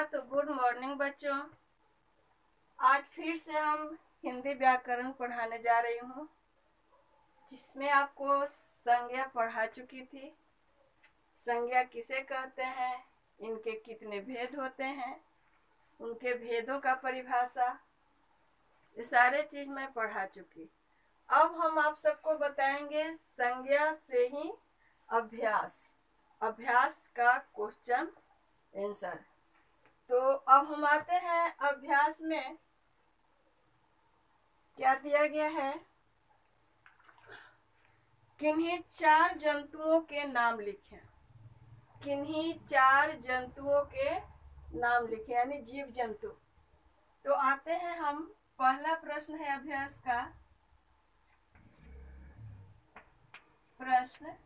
तो good morning बच्चों। आज फिर से हम हिंदी व्याकरण पढ़ाने जा रही हूँ, जिसमें आपको संज्ञा पढ़ा चुकी थी। संज्ञा किसे कहते हैं, इनके कितने भेद होते हैं, उनके भेदों का परिभाषा, ये सारे चीज मैं पढ़ा चुकी। अब हम आप सबको बताएंगे संज्ञा से ही अभ्यास का क्वेश्चन आंसर। तो अब हम आते हैं अभ्यास में। क्या दिया गया है? किन्हीं चार जंतुओं के नाम लिखें। किन्हीं चार जंतुओं के नाम लिखें, यानी जीव जंतु। तो आते हैं हम, पहला प्रश्न है अभ्यास का। प्रश्न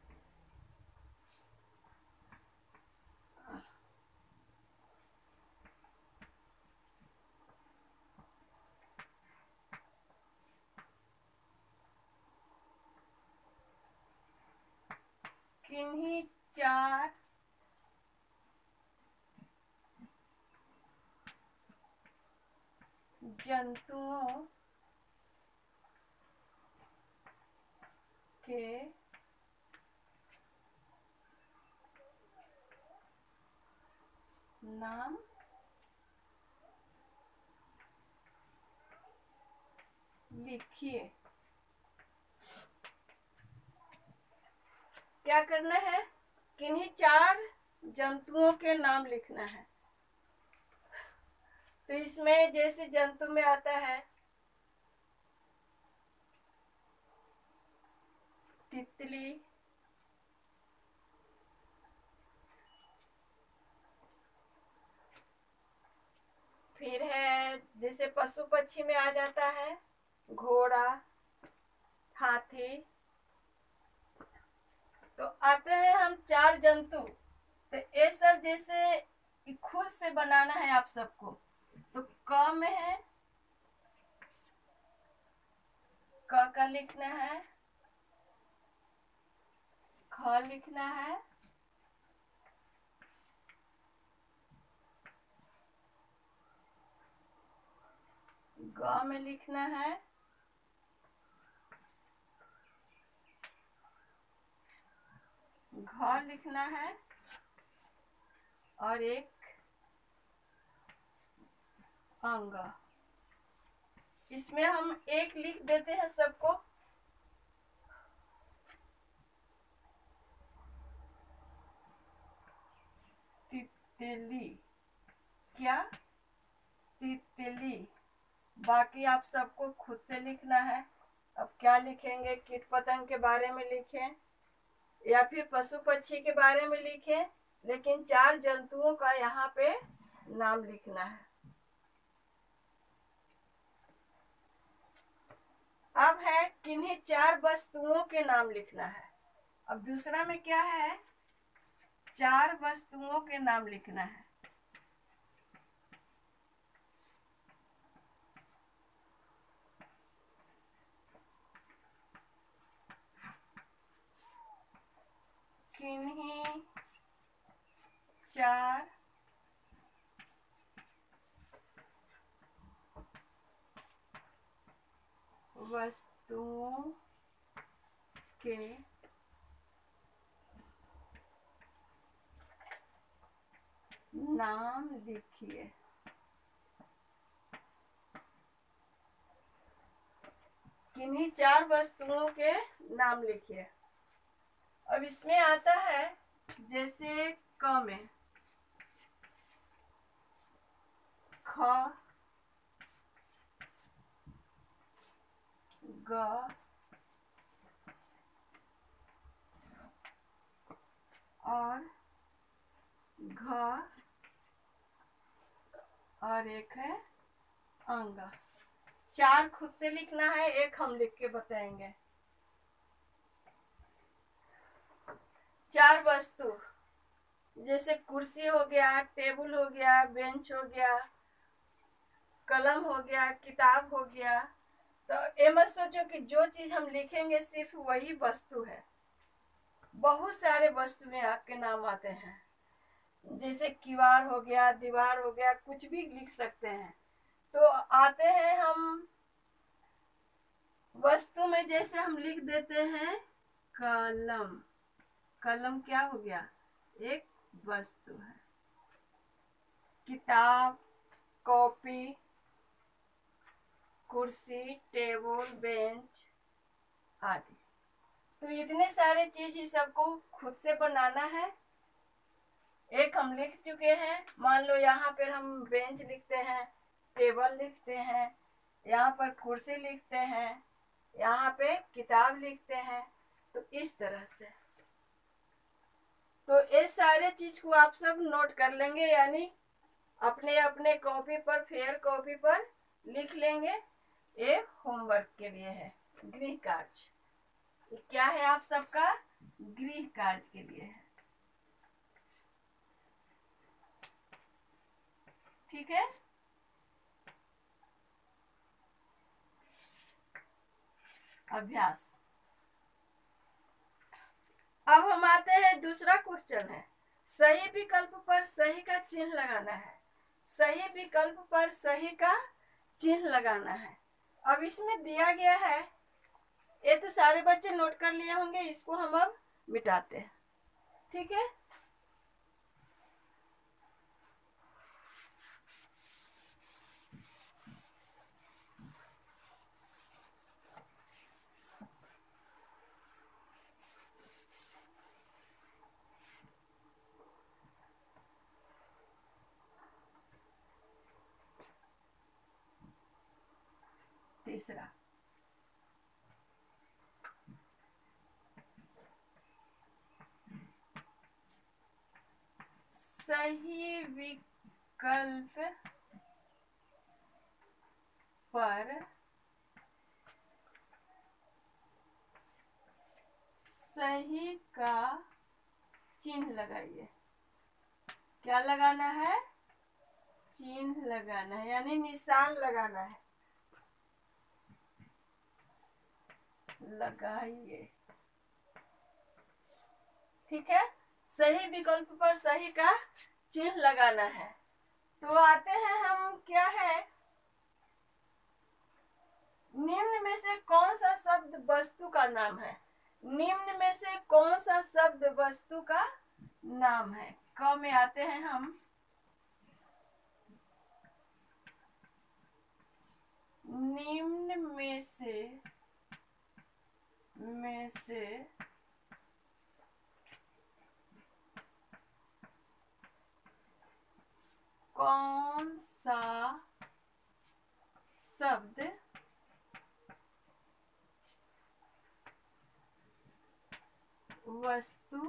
किन्हीं चार जंतुओं के नाम लिखिए। क्या करना है? किन्हीं चार जंतुओं के नाम लिखना है। तो इसमें जैसे जंतु में आता है तितली, फिर है जैसे पशु पक्षी में आ जाता है घोड़ा, हाथी। तो आते हैं हम चार जंतु। तो ये सब जैसे खुद से बनाना है आप सबको। तो क में है, क का लिखना है, ख लिखना है, ग में लिखना है, घ लिखना है, और एक अंग। इसमें हम एक लिख देते हैं सबको। तितली। क्या? तितली। बाकी आप सबको खुद से लिखना है। अब क्या लिखेंगे? कीट पतंग के बारे में लिखें या फिर पशु पक्षी के बारे में लिखें, लेकिन चार जंतुओं का यहाँ पे नाम लिखना है। अब है किन्हीं चार वस्तुओं के नाम लिखना है। अब दूसरा में क्या है? चार वस्तुओं के नाम लिखना है। किन्हीं चार वस्तुओं के नाम लिखिए। किन्हीं चार वस्तुओं के नाम लिखिए। अब इसमें आता है जैसे क में ख, ग, और घ, और एक है अंग। चार खुद से लिखना है, एक हम लिख के बताएंगे। चार वस्तु जैसे कुर्सी हो गया, टेबल हो गया, बेंच हो गया, कलम हो गया, किताब हो गया। तो ये मत सोचो कि जो चीज हम लिखेंगे सिर्फ वही वस्तु है। बहुत सारे वस्तुएं आपके नाम आते हैं। जैसे किवाड़ हो गया, दीवार हो गया, कुछ भी लिख सकते हैं। तो आते हैं हम वस्तु में, जैसे हम लिख देते हैं कलम। कलम क्या हो गया? एक वस्तु है। किताब, कॉपी, कुर्सी, टेबल, बेंच आदि। तो इतने सारे चीज ही सबको खुद से बनाना है। एक हम लिख चुके हैं, मान लो यहाँ पर हम बेंच लिखते हैं, टेबल लिखते हैं, यहाँ पर कुर्सी लिखते हैं, यहाँ पे किताब लिखते हैं। तो इस तरह से तो ये सारे चीज को आप सब नोट कर लेंगे, यानी अपने अपने कॉपी पर, फेयर कॉपी पर लिख लेंगे। ये होमवर्क के लिए है, गृह कार्य। क्या है आप सबका? गृह कार्य के लिए है। ठीक है। अभ्यास। अब हम आते हैं, दूसरा क्वेश्चन है, सही विकल्प पर सही का चिन्ह लगाना है। सही विकल्प पर सही का चिन्ह लगाना है। अब इसमें दिया गया है, ये तो सारे बच्चे नोट कर लिए होंगे, इसको हम अब मिटाते हैं। ठीक है। तीसरा, सही विकल्प पर सही का चिन्ह लगाइए। क्या लगाना है? चिन्ह लगाना है, यानी निशान लगाना है। लगाइए। ठीक है। सही विकल्प पर सही का चिन्ह लगाना है। तो आते हैं हम, क्या है, निम्न में से कौन सा शब्द वस्तु का नाम है? निम्न में से कौन सा शब्द वस्तु का नाम है? क में आते हैं हम, निम्न में से कौन सा शब्द वस्तु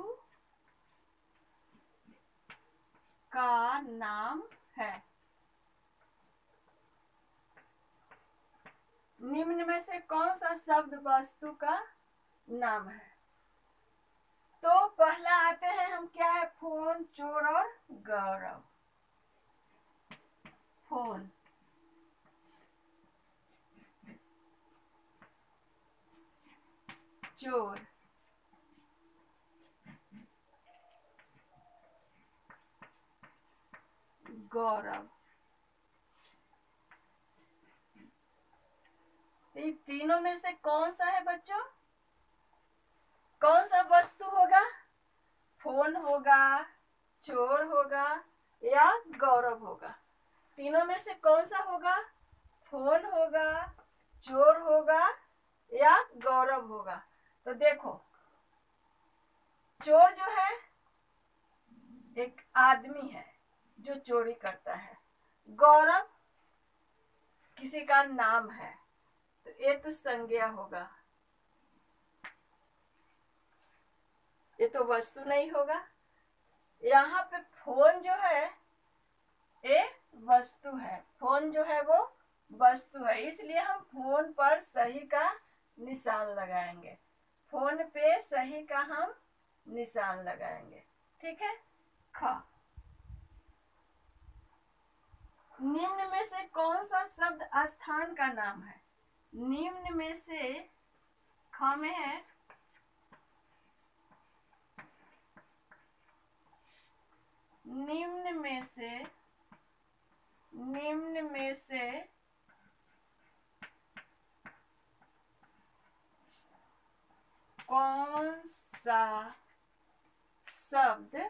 का नाम है? निम्न में से कौन सा शब्द वस्तु का नाम है? तो पहला आते हैं हम, क्या है, फोन, चोर और गौरव। फोन, चोर, गौरव। ये तीनों में से कौन सा है बच्चों? कौन सा वस्तु होगा? फोन होगा, चोर होगा या गौरव होगा? तीनों में से कौन सा होगा? फोन होगा, चोर होगा या गौरव होगा? तो देखो, चोर जो है एक आदमी है जो चोरी करता है। गौरव किसी का नाम है, तो ये तो संज्ञा होगा, ये तो वस्तु नहीं होगा। यहाँ पे फोन जो है ये वस्तु है, फोन जो है वो वस्तु है, इसलिए हम फोन पर सही का निशान लगाएंगे। फोन पे सही का हम निशान लगाएंगे। ठीक है। ख, निम्न में से कौन सा शब्द स्थान का नाम है? निम्न में से, ख में है, निम्न में से कौन सा शब्द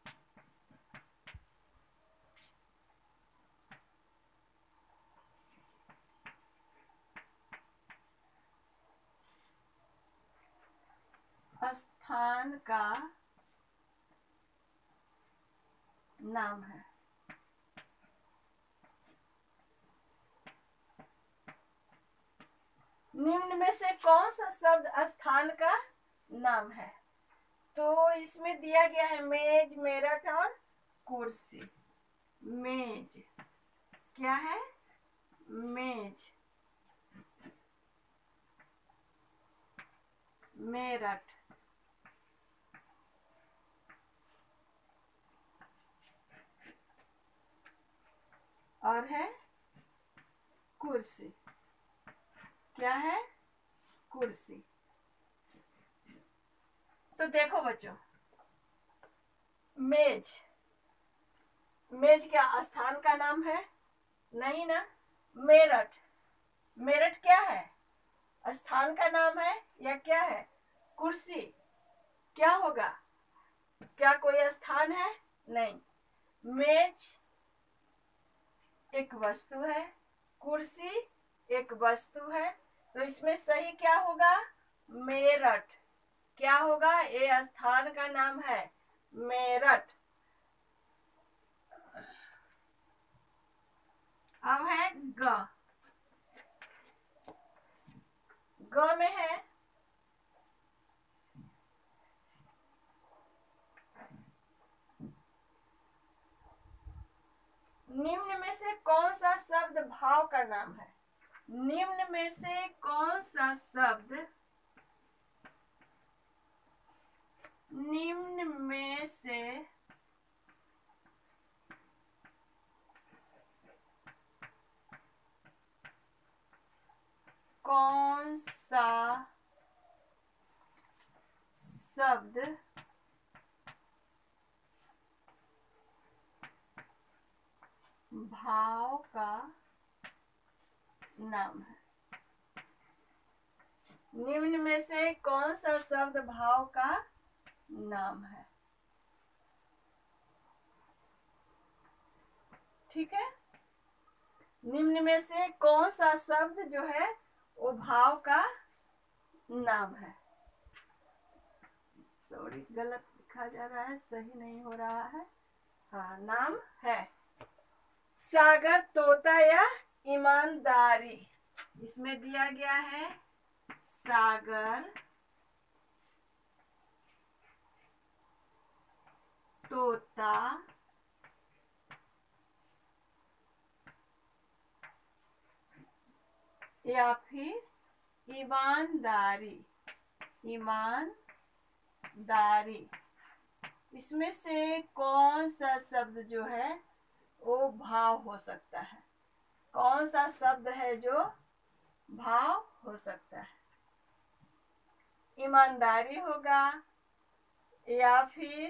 स्थान का नाम है? निम्न में से कौन सा शब्द स्थान का नाम है? तो इसमें दिया गया है मेज, मेरठ और कुर्सी। मेज क्या है? मेज, मेरठ, और है कुर्सी। क्या है? कुर्सी। तो देखो बच्चों, मेज, मेज क्या स्थान का नाम है? नहीं ना। मेरठ, मेरठ क्या है? स्थान का नाम है या क्या है? कुर्सी क्या होगा? क्या कोई स्थान है? नहीं। मेज एक वस्तु है, कुर्सी एक वस्तु है, तो इसमें सही क्या होगा? मेरठ। क्या होगा? ये स्थान का नाम है मेरठ। अब है ग। ग में है निम्न में से कौन सा शब्द भाव का नाम है? निम्न में से कौन सा शब्द, निम्न में से कौन सा शब्द भाव का नाम है? निम्न में से कौन सा शब्द भाव का नाम है? ठीक है, निम्न में से कौन सा शब्द जो है वो भाव का नाम है? सॉरी, गलत लिखा जा रहा है, सही नहीं हो रहा है। हाँ, नाम है सागर, तोता या ईमानदारी। इसमें दिया गया है सागर, तोता, या फिर ईमानदारी। ईमानदारी, इसमें से कौन सा शब्द जो है वो भाव हो सकता है? कौन सा शब्द है जो भाव हो सकता है? ईमानदारी होगा, या फिर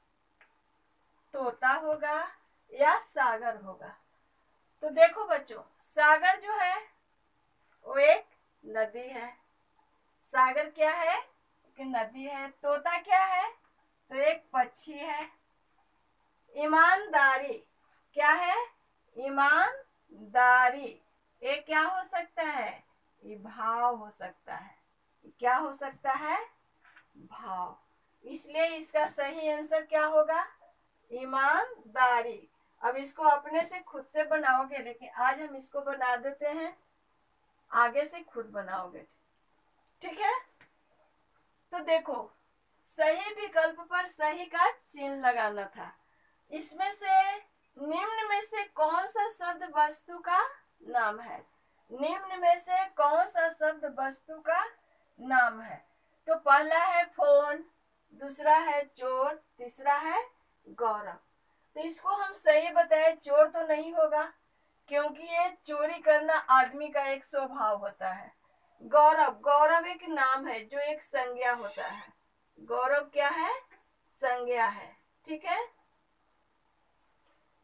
तोता होगा, या सागर होगा। तो देखो बच्चों, सागर जो है वो एक नदी है। सागर क्या है? एक नदी है। तोता क्या है? तो एक पक्षी है। ईमानदारी क्या है? ईमानदारी, ये क्या हो सकता है? ये भाव हो सकता है। क्या हो सकता है? भाव। इसलिए इसका सही आंसर क्या होगा? ईमानदारी। अब इसको अपने से खुद से बनाओगे, लेकिन आज हम इसको बना देते हैं, आगे से खुद बनाओगे। ठीक है, तो देखो, सही विकल्प पर सही का चिन्ह लगाना था। इसमें से निम्न में से कौन सा शब्द वस्तु का नाम है? निम्न में से कौन सा शब्द वस्तु का नाम है? तो पहला है फोन, दूसरा है चोर, तीसरा है गौरव। तो इसको हम सही बताए, चोर तो नहीं होगा, क्योंकि ये चोरी करना आदमी का एक स्वभाव होता है। गौरव, गौरव एक नाम है जो एक संज्ञा होता है। गौरव क्या है? संज्ञा है। ठीक है,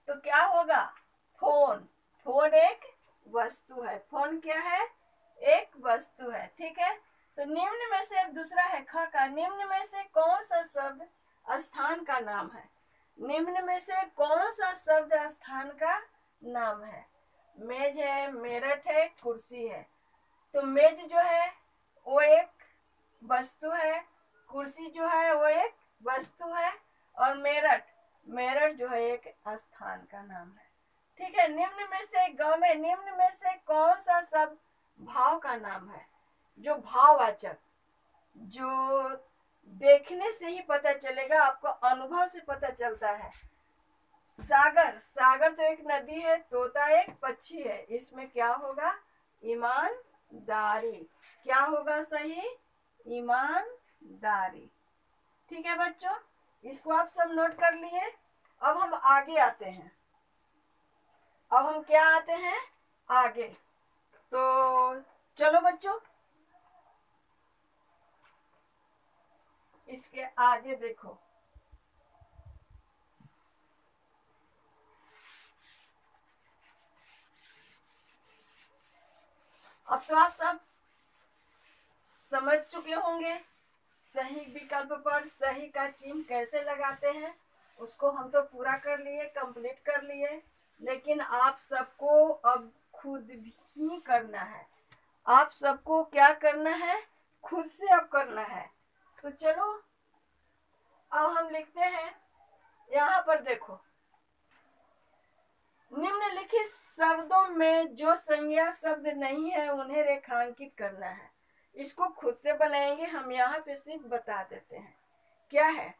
तो क्या होगा? फोन। फोन एक वस्तु है। फोन क्या है? एक वस्तु है। ठीक है। तो निम्न में से दूसरा है ख का, निम्न में से कौन सा शब्द स्थान का नाम है? निम्न में से कौन सा शब्द स्थान का नाम है? मेज है, मेरठ है, कुर्सी है। तो मेज जो है वो एक वस्तु है, कुर्सी जो है वो एक वस्तु है, और मेरठ, मेरठ जो है एक स्थान का नाम है। ठीक है। निम्न में से ग में निम्न में से कौन सा शब्द भाव का नाम है? जो भाववाचक, जो देखने से ही पता चलेगा, आपको अनुभव से पता चलता है। सागर, सागर तो एक नदी है, तोता एक पक्षी है। इसमें क्या होगा? ईमानदारी। क्या होगा सही? ईमानदारी। ठीक है बच्चों, इसको आप सब नोट कर लिए। अब हम आगे आते हैं। अब हम क्या आते हैं? आगे। तो चलो बच्चों, इसके आगे देखो। अब तो आप सब समझ चुके होंगे सही विकल्प पर सही का चिन्ह कैसे लगाते हैं। उसको हम तो पूरा कर लिए, कंप्लीट कर लिए, लेकिन आप सबको अब खुद भी करना है। आप सबको क्या करना है? खुद से अब करना है। तो चलो अब हम लिखते हैं। यहाँ पर देखो, निम्नलिखित शब्दों में जो संज्ञा शब्द नहीं है उन्हें रेखांकित करना है। इसको खुद से बनाएंगे, हम यहाँ पे सिर्फ बता देते हैं। क्या है?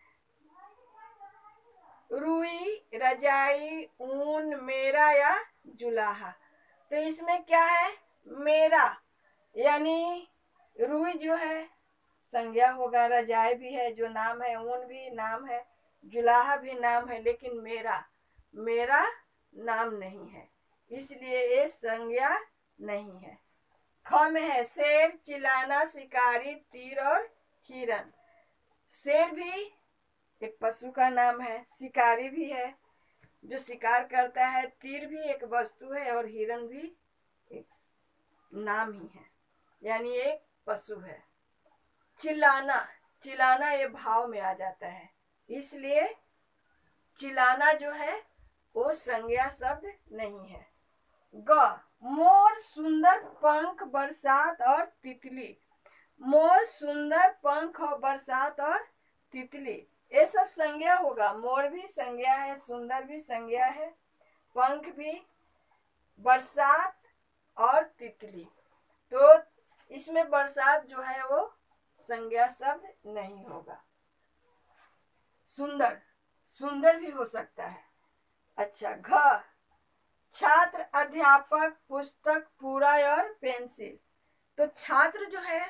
रुई, रजाई, ऊन, मेरा या जुलाहा। तो इसमें क्या है? मेरा, यानी रुई जो है संज्ञा होगा, रजाई भी है जो नाम है, ऊन भी नाम है, जुलाहा भी नाम है, लेकिन मेरा, मेरा नाम नहीं है, इसलिए ये संज्ञा नहीं है। ख में है शेर, चिलाना, शिकारी, तीर और हिरन। शेर भी एक पशु का नाम है, शिकारी भी है जो शिकार करता है, तीर भी एक वस्तु है, और हिरन भी एक नाम ही है, यानी एक पशु है। चिल्लाना, चिल्लाना ये भाव में आ जाता है, इसलिए चिल्लाना जो है वो संज्ञा शब्द नहीं है। ग, मोर, सुंदर पंख, बरसात और तितली। मोर, सुंदर पंख और बरसात और तितली, ये सब संज्ञा होगा। मोर भी संज्ञा है, सुंदर भी संज्ञा है, पंख भी, बरसात और तितली। तो इसमें बरसात जो है वो संज्ञा शब्द नहीं होगा। सुंदर, सुंदर भी हो सकता है। अच्छा। घ, छात्र, अध्यापक, पुस्तक, पूरा और पेंसिल। तो छात्र जो है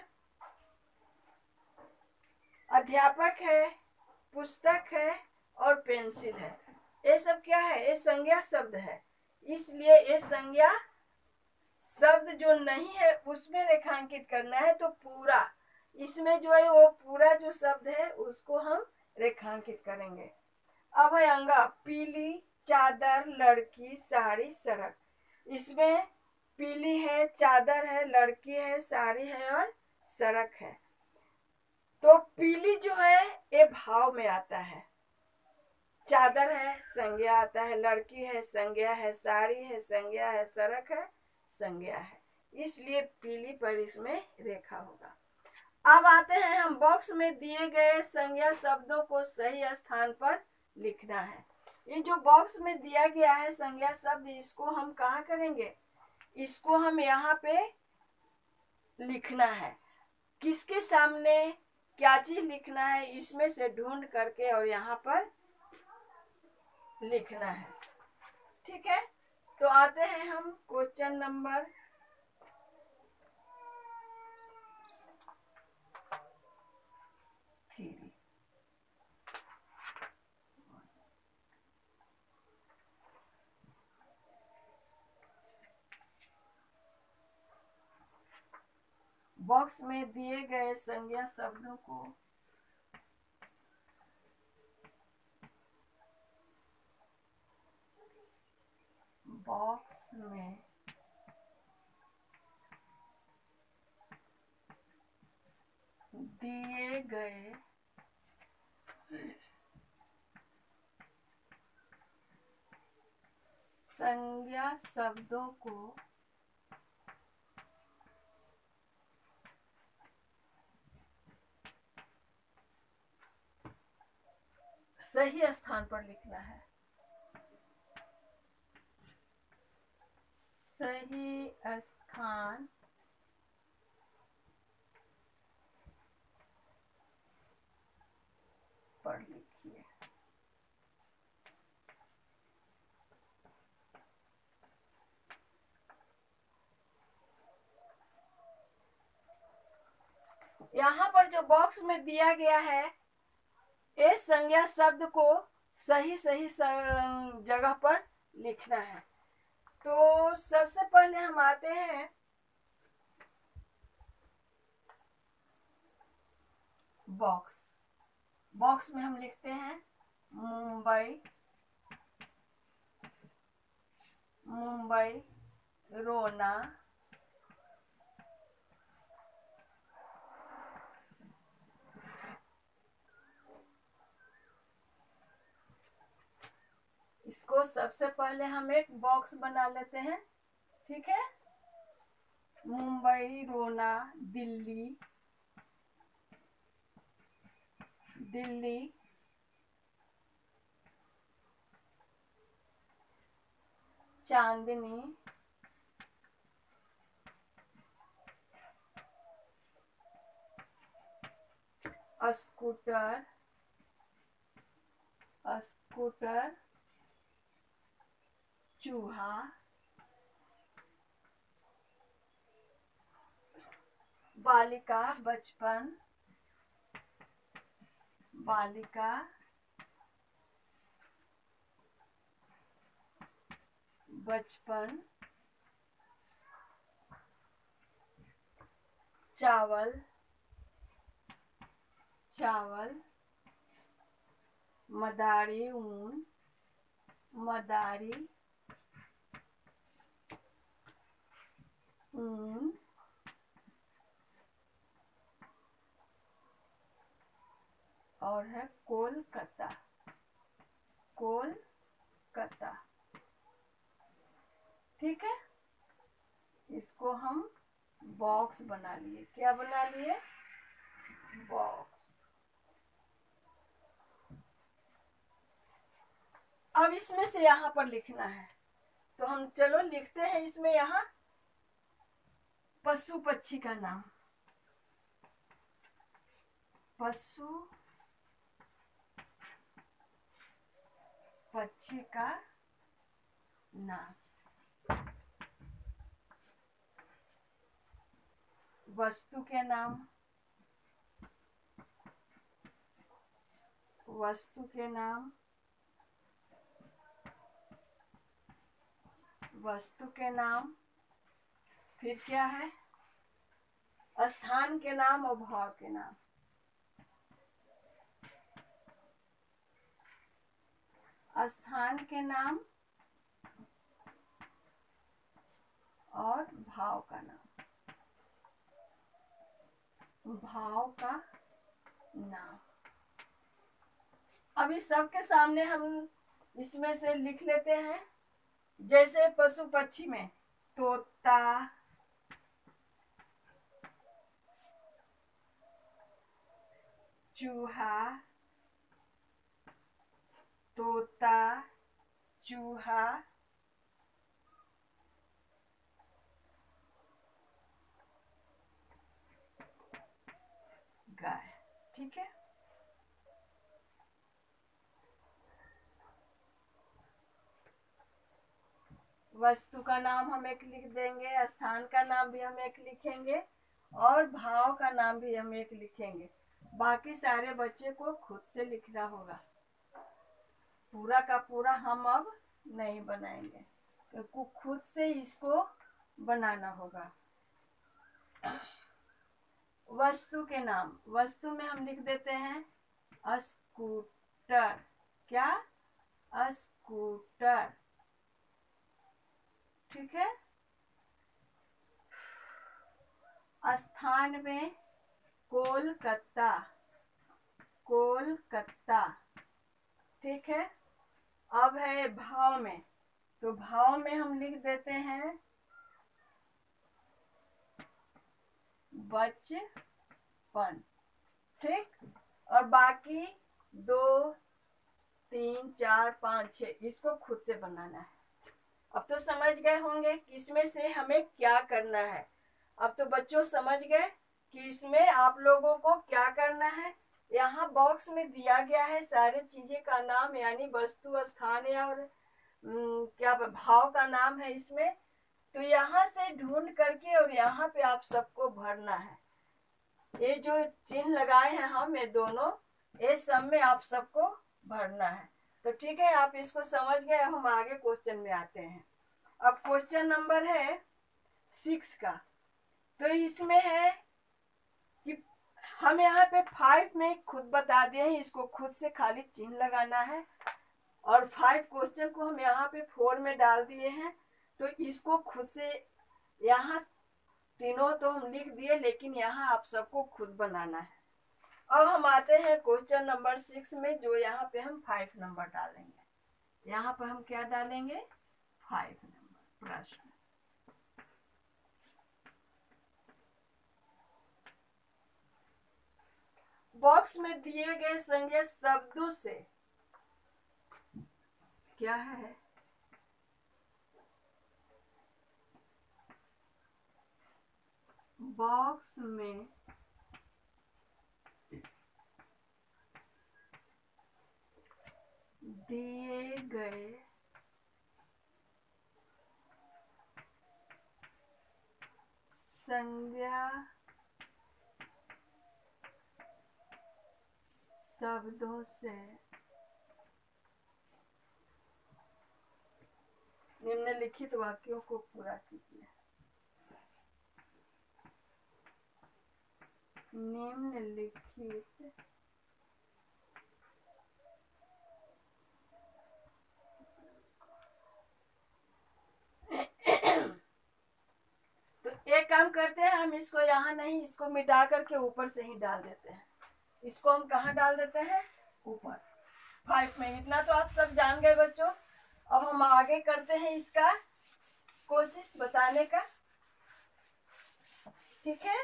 अध्यापक है, पुस्तक है और पेंसिल है। ये सब क्या है? ये संज्ञा शब्द है, इसलिए ये संज्ञा शब्द जो नहीं है उसमें रेखांकित करना है। तो पूरा, इसमें जो है वो पूरा जो शब्द है उसको हम रेखांकित करेंगे। अब है अंगा, पीली, चादर, लड़की, साड़ी, सड़क। इसमें पीली है, चादर है, लड़की है, साड़ी है और सड़क है। तो पीली जो है ये भाव में आता है, चादर है संज्ञा आता है, लड़की है संज्ञा है, साड़ी है संज्ञा है, सड़क है संज्ञा है, इसलिए पीली पर इसमें रेखा होगा। अब आते हैं हम बॉक्स में दिए गए संज्ञा शब्दों को सही स्थान पर लिखना है। ये जो बॉक्स में दिया गया है संज्ञा शब्द, इसको हम कहाँ करेंगे? इसको हम यहाँ पे लिखना है। किसके सामने क्या चीज लिखना है, इसमें से ढूंढ करके और यहाँ पर लिखना है। ठीक है। तो आते हैं हम क्वेश्चन नंबर 3। बॉक्स में दिए गए संज्ञा शब्दों को बॉक्स में दिए गए संज्ञा शब्दों को सही स्थान पर लिखना है। सही स्थान पर लिखिए। यहाँ पर जो बॉक्स में दिया गया है, इस संज्ञा शब्द को सही सही जगह पर लिखना है। तो सबसे पहले हम आते हैं बॉक्स। बॉक्स में हम लिखते हैं मुंबई, मुंबई रोना, इसको सबसे पहले हम एक बॉक्स बना लेते हैं। ठीक है, मुंबई रोना, दिल्ली, दिल्ली, चांदनी, स्कूटर, स्कूटर, चूहा, बालिका, बचपन, बालिका, बचपन, चावल, चावल, मदारी, ऊन, मदारी, ऊन, और है कोलकाता, कोलकाता। ठीक है, इसको हम बॉक्स बना लिए। क्या बना लिए? बॉक्स। अब इसमें से यहाँ पर लिखना है, तो हम चलो लिखते हैं इसमें। यहाँ पशु पक्षी का नाम, पशु पक्षी का नाम, वस्तु के नाम, वस्तु के नाम, वस्तु के नाम। फिर क्या है? स्थान के नाम और भाव के नाम। स्थान के नाम और भाव का नाम, भाव का नाम। अभी सबके सामने हम इसमें से लिख लेते हैं। जैसे पशु पक्षी में तोता, चूहा, तोता, चूहा, गाय। ठीक है, वस्तु का नाम हम एक लिख देंगे, स्थान का नाम भी हम एक लिखेंगे और भाव का नाम भी हम एक लिखेंगे। बाकी सारे बच्चे को खुद से लिखना होगा। पूरा का पूरा हम अब नहीं बनाएंगे, क्योंकि खुद से इसको बनाना होगा। वस्तु के नाम, वस्तु में हम लिख देते हैं स्कूटर। क्या? स्कूटर। ठीक है। स्थान में कोलकाता, कोलकाता। ठीक है। अब है भाव में, तो भाव में हम लिख देते हैं बचपन। ठीक। और बाकी 2 3 4 5 6 इसको खुद से बनाना है। अब तो समझ गए होंगे कि इसमें से हमें क्या करना है। अब तो बच्चों समझ गए कि इसमें आप लोगों को क्या करना है। यहाँ बॉक्स में दिया गया है सारे चीजें का नाम, यानी वस्तु, स्थान या और क्या भाव का नाम है इसमें। तो यहाँ से ढूंढ करके और यहाँ पे आप सबको भरना है। ये जो चिन्ह लगाए हैं हम, ये दोनों, ये सब में आप सबको भरना है। तो ठीक है, आप इसको समझ गए। हम आगे क्वेश्चन में आते हैं। अब क्वेश्चन नंबर है 6 का। तो इसमें है कि हम यहाँ पे 5 में खुद बता दिए हैं, इसको खुद से खाली चिन्ह लगाना है। और 5 क्वेश्चन को हम यहाँ पे 4 में डाल दिए हैं, तो इसको खुद से यहाँ तीनों तो हम लिख दिए, लेकिन यहाँ आप सबको खुद बनाना है। अब हम आते हैं क्वेश्चन नंबर 6 में, जो यहाँ पे हम 5 नंबर डालेंगे। यहाँ पर हम क्या डालेंगे? 5 नंबर प्रश्न। बॉक्स में दिए गए संज्ञा शब्दों से क्या है? बॉक्स में दिए गए संज्ञा शब्दों से निम्नलिखित वाक्यों को पूरा कीजिए। निम्नलिखित तो एक काम करते हैं, हम इसको यहाँ नहीं, इसको मिटा करके ऊपर से ही डाल देते हैं। इसको हम कहाँ डाल देते हैं? ऊपर 5 में। इतना तो आप सब जान गए बच्चों। अब हम आगे करते हैं इसका कोशिश बताने का। ठीक है।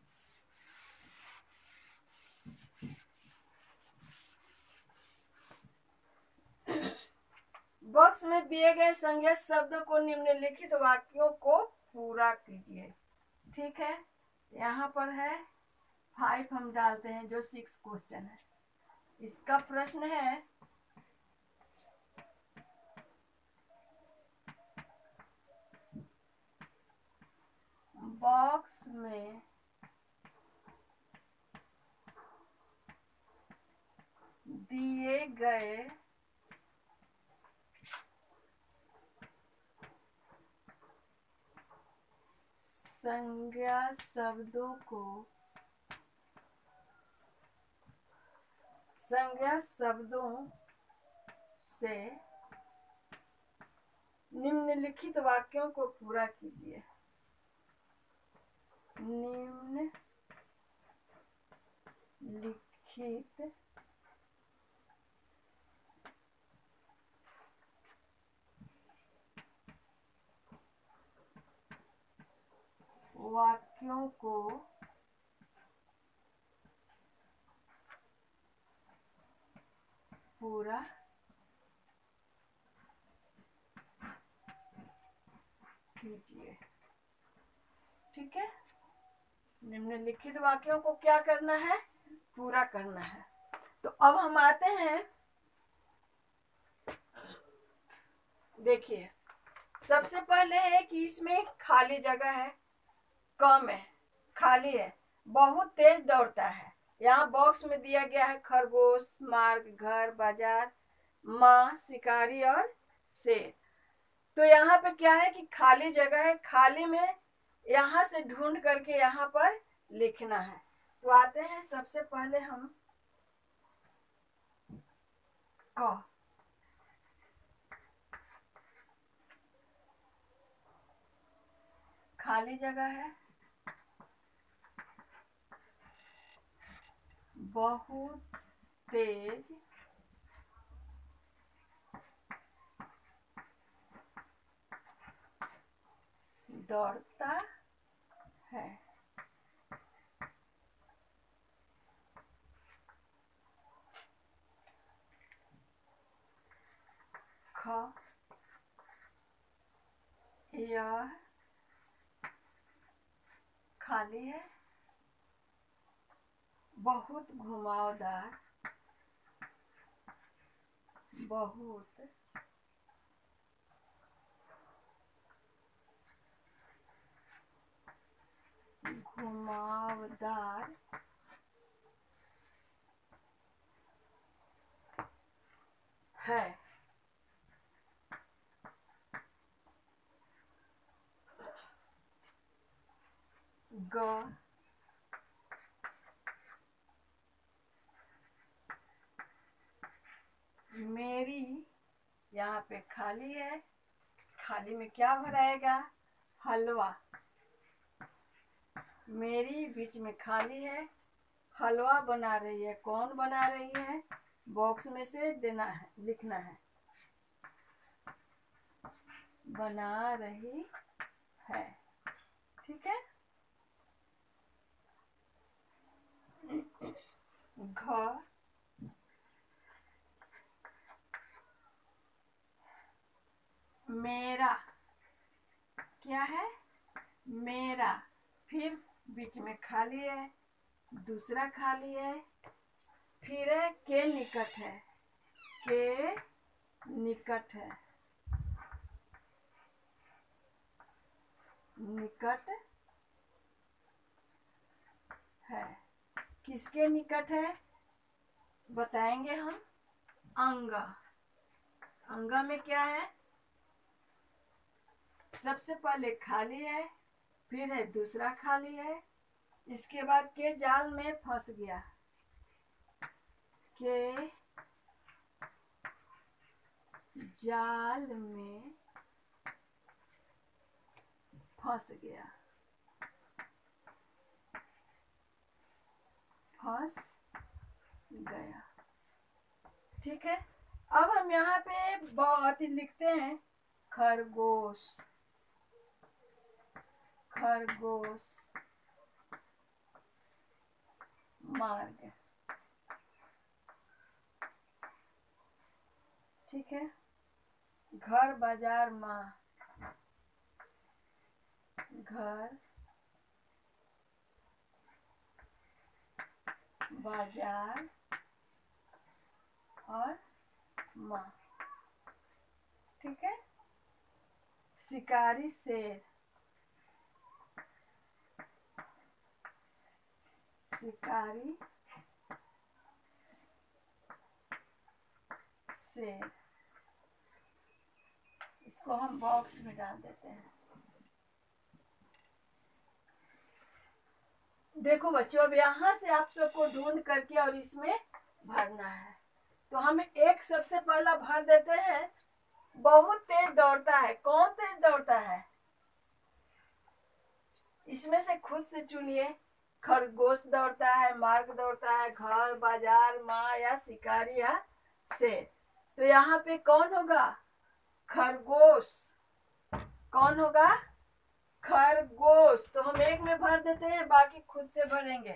बॉक्स में दिए गए संज्ञा शब्द को निम्नलिखित वाक्यों को पूरा कीजिए। ठीक है। यहाँ पर है 5 हम डालते हैं, जो 6 क्वेश्चन है। इसका प्रश्न है बॉक्स में दिए गए संज्ञा शब्दों को, संज्ञा शब्दों से निम्नलिखित वाक्यों को पूरा कीजिए। निम्नलिखित वाक्यों को पूरा कीजिए। ठीक है। निम्नलिखित वाक्यों को क्या करना है? पूरा करना है। तो अब हम आते हैं, देखिए सबसे पहले है कि इसमें खाली जगह है, कम है, खाली है। बहुत तेज दौड़ता है। यहाँ बॉक्स में दिया गया है खरगोश, मार्ग, घर, बाजार, माँ, शिकारी और शेर। तो यहाँ पे क्या है कि खाली जगह है, खाली में यहाँ से ढूंढ करके यहाँ पर लिखना है। तो आते हैं सबसे पहले हम क। खाली जगह है, बहुत तेज दौड़ता है। ख, यह खाली है, बहुत घुमावदार, बहुत घुमावदार है। ग, मेरी यहाँ पे खाली है, खाली में क्या भराएगा? हलवा। मेरी बीच में खाली है, हलवा बना रही है। कौन बना रही है? बॉक्स में से देना है, लिखना है। बना रही है, ठीक है। घ, मेरा, क्या है? मेरा। फिर बीच में खाली है, दूसरा खाली है, फिर है के निकट है, के निकट है, निकट है। किसके निकट है बताएंगे हम? अंग। अंग में क्या है? सबसे पहले खाली है, फिर है दूसरा खाली है, इसके बाद के जाल में फंस गया, के जाल में फंस गया, फंस गया, ठीक है। अब हम यहाँ पे बहुत ही लिखते हैं, खरगोश, खरगोश, मार्ग, ठीक है। घर बाजार माँ, घर बाजार और माँ, ठीक है। शिकारी शेर, शिकारी शेर, इसको हम बॉक्स में डाल देते हैं। देखो बच्चों, अब यहाँ से आप सबको ढूंढ करके और इसमें भरना है। तो हम एक सबसे पहला भर देते हैं, बहुत तेज दौड़ता है। कौन तेज दौड़ता है? इसमें से खुद से चुनिए। खरगोश दौड़ता है, मार्ग दौड़ता है, घर बाजार माँ या शिकारी या शेर। तो यहाँ पे कौन होगा? खरगोश। कौन होगा? खरगोश। तो हम एक में भर देते हैं, बाकी खुद से भरेंगे।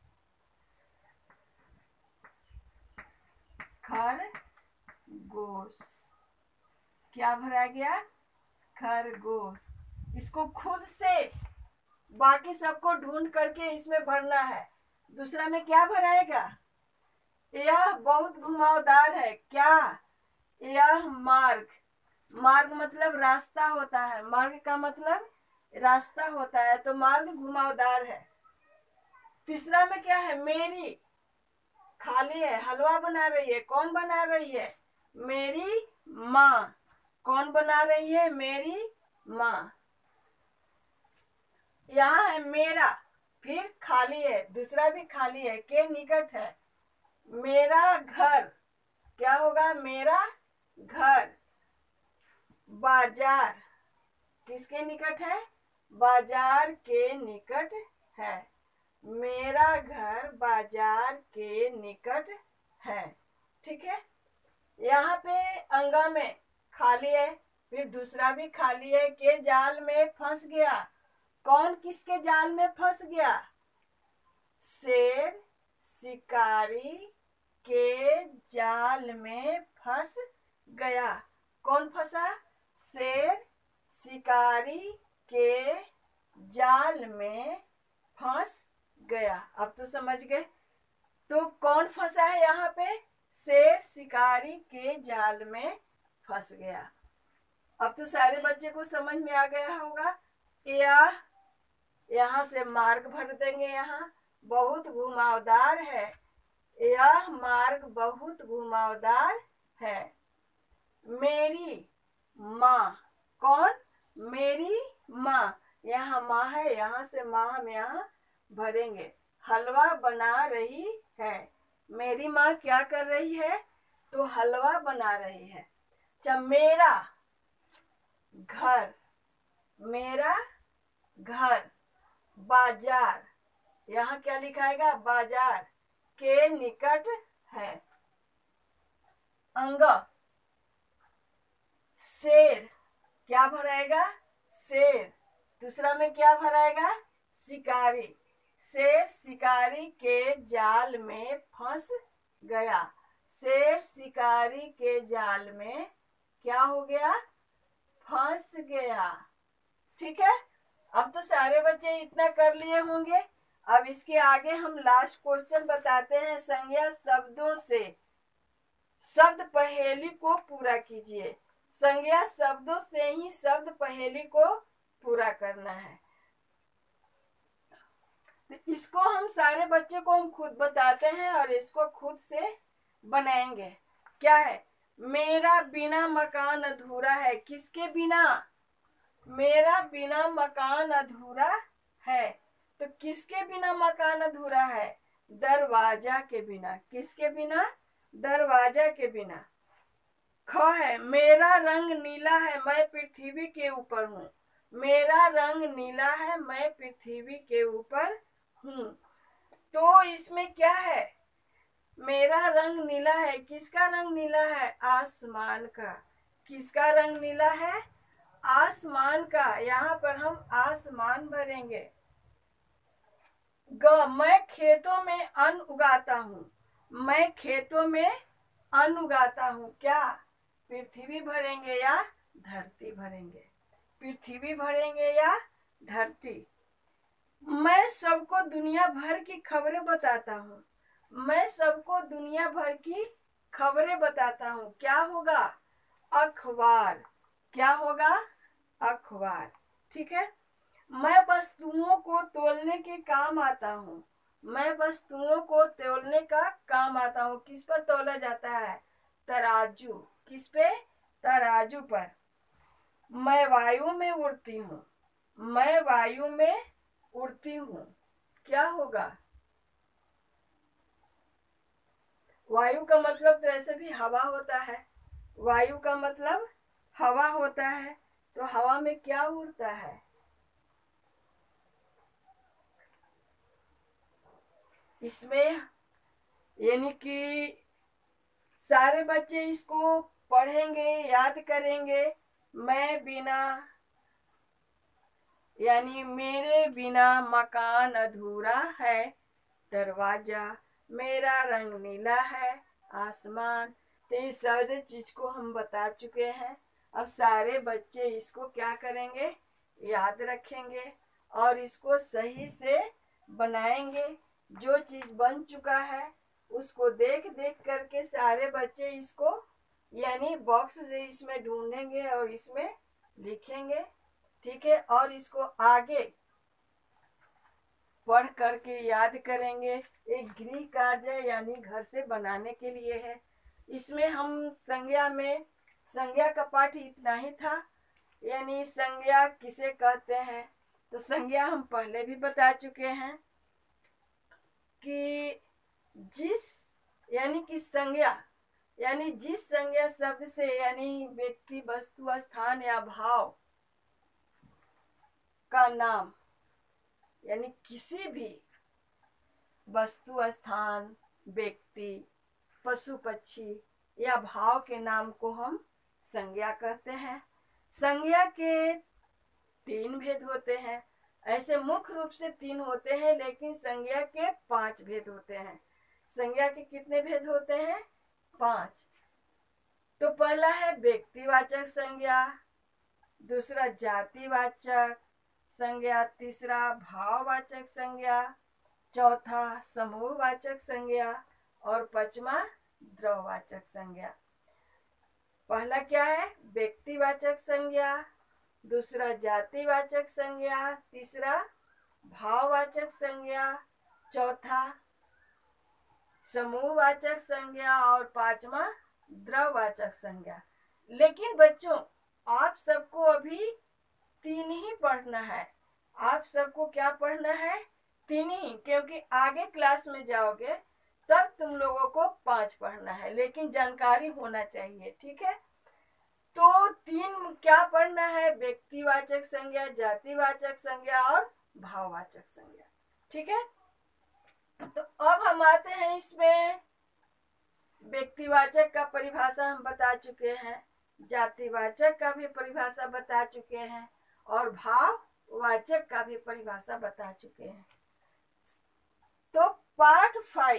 खरगोश, क्या भरा गया? खरगोश। इसको खुद से बाकी सबको ढूंढ करके इसमें भरना है। दूसरा में क्या भराएगा? यह बहुत घुमावदार है। क्या? यह मार्ग। मार्ग मतलब रास्ता होता है, मार्ग का मतलब रास्ता होता है, तो मार्ग घुमावदार है। तीसरा में क्या है? मेरी, खाली है, हलवा बना रही है। कौन बना रही है? मेरी माँ। कौन बना रही है? मेरी माँ। यहाँ है मेरा, फिर खाली है, दूसरा भी खाली है, के निकट है। मेरा घर, क्या होगा? मेरा घर। बाजार, किसके निकट है? बाजार के निकट है। मेरा घर बाजार के निकट है। ठीक है, यहाँ पे अंगा में खाली है, फिर दूसरा भी खाली है। के जाल में फंस गया। कौन किसके जाल में फंस गया? शेर शिकारी के जाल में फंस गया। कौन फंसा? शेर शिकारी के जाल में फंस गया। अब तो समझ गए। तो कौन फंसा है यहाँ पे? शेर शिकारी के जाल में फंस गया। अब तो सारे बच्चे को समझ में आ गया होगा। यह यहाँ से मार्ग भर देंगे। यहाँ बहुत घुमावदार है। यह मार्ग बहुत घुमावदार है। मेरी माँ। कौन? मेरी माँ। यहाँ माँ है, यहाँ से माँ हम यहाँ भरेंगे। हलवा बना रही है। मेरी माँ क्या कर रही है? तो हलवा बना रही है। अच्छा, मेरा घर। मेरा घर बाजार, यहाँ क्या लिखाएगा? बाजार के निकट है। अंग शेर, क्या भराएगा? शेर। दूसरा में क्या भराएगा? शिकारी। शेर शिकारी के जाल में फंस गया। शेर शिकारी के जाल में क्या हो गया? फंस गया। ठीक है, अब तो सारे बच्चे इतना कर लिए होंगे। अब इसके आगे हम लास्ट क्वेश्चन बताते हैं। संज्ञा शब्दों से शब्द पहेली को पूरा कीजिए। संज्ञा शब्दों से ही शब्द पहेली को पूरा करना है। तो इसको हम सारे बच्चे को हम खुद बताते हैं और इसको खुद से बनाएंगे। क्या है? मेरा बिना मकान अधूरा है। किसके बिना? मेरा बिना मकान अधूरा है। तो किसके बिना मकान अधूरा है? दरवाजा के बिना। किसके बिना? दरवाजा के बिना। ख है, मेरा रंग नीला है, मैं पृथ्वी के ऊपर हूँ। मेरा रंग नीला है, मैं पृथ्वी के ऊपर हूँ। तो इसमें क्या है? मेरा रंग नीला है। किसका रंग नीला है? आसमान का। किसका रंग नीला है? आसमान का। यहाँ पर हम आसमान भरेंगे। ग, मैं खेतों में अन्न उगाता हूँ। मैं खेतों में अन्न उगाता हूँ। क्या? पृथ्वी भरेंगे या धरती भरेंगे? पृथ्वी भरेंगे या धरती? मैं सबको दुनिया भर की खबरें बताता हूँ। मैं सबको दुनिया भर की खबरें बताता हूँ। क्या होगा? अखबार। क्या होगा? अखबार। ठीक है, मैं वस्तुओं को तोलने के काम आता हूँ। मैं वस्तुओं को तोलने का काम आता हूँ। किस पर तोला जाता है? तराजू। किस पे? तराजू पर। मैं वायु में उड़ती हूँ। मैं वायु में उड़ती हूँ। क्या होगा? वायु का मतलब तो ऐसे भी हवा होता है। वायु का मतलब हवा होता है। तो हवा में क्या उड़ता है? इसमें यानी कि सारे बच्चे इसको पढ़ेंगे, याद करेंगे। मैं बिना, यानी मेरे बिना मकान अधूरा है। दरवाजा, मेरा रंग नीला है, आसमान। तो इस सारे चीज को हम बता चुके हैं। अब सारे बच्चे इसको क्या करेंगे? याद रखेंगे और इसको सही से बनाएंगे। जो चीज बन चुका है उसको देख देख करके सारे बच्चे इसको यानी बॉक्स से इसमें ढूंढेंगे और इसमें लिखेंगे। ठीक है, और इसको आगे पढ़ करके याद करेंगे। एक गृह कार्य यानी घर से बनाने के लिए है। इसमें हम संज्ञा में, संज्ञा का पाठ इतना ही था। यानी संज्ञा किसे कहते हैं? तो संज्ञा हम पहले भी बता चुके हैं कि जिस, यानी कि संज्ञा यानी जिस संज्ञा शब्द से यानी व्यक्ति, वस्तु, स्थान या भाव का नाम यानी किसी भी वस्तु, स्थान, व्यक्ति, पशु, पक्षी या भाव के नाम को हम संज्ञा कहते हैं। संज्ञा के तीन भेद होते हैं। ऐसे मुख्य रूप से तीन होते हैं, लेकिन संज्ञा के 5 भेद होते हैं। संज्ञा के कितने भेद होते हैं? 5। तो पहला है व्यक्तिवाचक संज्ञा, दूसरा जातिवाचक संज्ञा, तीसरा भाववाचक संज्ञा, चौथा समूहवाचक संज्ञा और पांचवा द्रव्यवाचक संज्ञा। पहला क्या है? व्यक्तिवाचक संज्ञा, दूसरा जातिवाचक संज्ञा, तीसरा भाववाचक संज्ञा, चौथा समूहवाचक संज्ञा और पांचवा द्रव्यवाचक संज्ञा। लेकिन बच्चों, आप सबको अभी 3 ही पढ़ना है। आप सबको क्या पढ़ना है? 3 ही, क्योंकि आगे क्लास में जाओगे तब तुम लोगों को 5 पढ़ना है, लेकिन जानकारी होना चाहिए, ठीक है? तो 3 क्या पढ़ना है? व्यक्तिवाचक संज्ञा, जातिवाचक संज्ञा और भाववाचक संज्ञा, ठीक है? तो अब हम आते हैं इसमें। व्यक्तिवाचक का परिभाषा हम बता चुके हैं, जातिवाचक का भी परिभाषा बता चुके हैं और भाववाचक का भी परिभाषा बता चुके हैं। तो पार्ट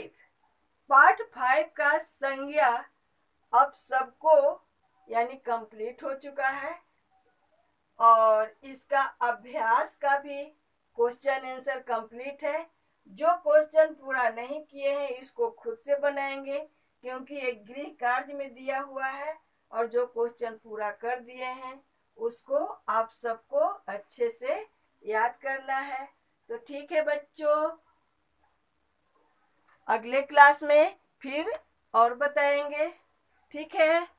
5 का संज्ञा अब सबको यानी कंप्लीट हो चुका है और इसका अभ्यास का भी क्वेश्चन आंसर कंप्लीट है। जो क्वेश्चन पूरा नहीं किए हैं इसको खुद से बनाएंगे, क्योंकि एक गृह कार्य में दिया हुआ है, और जो क्वेश्चन पूरा कर दिए हैं उसको आप सबको अच्छे से याद करना है। तो ठीक है बच्चों, अगले क्लास में फिर और बताएंगे, ठीक है?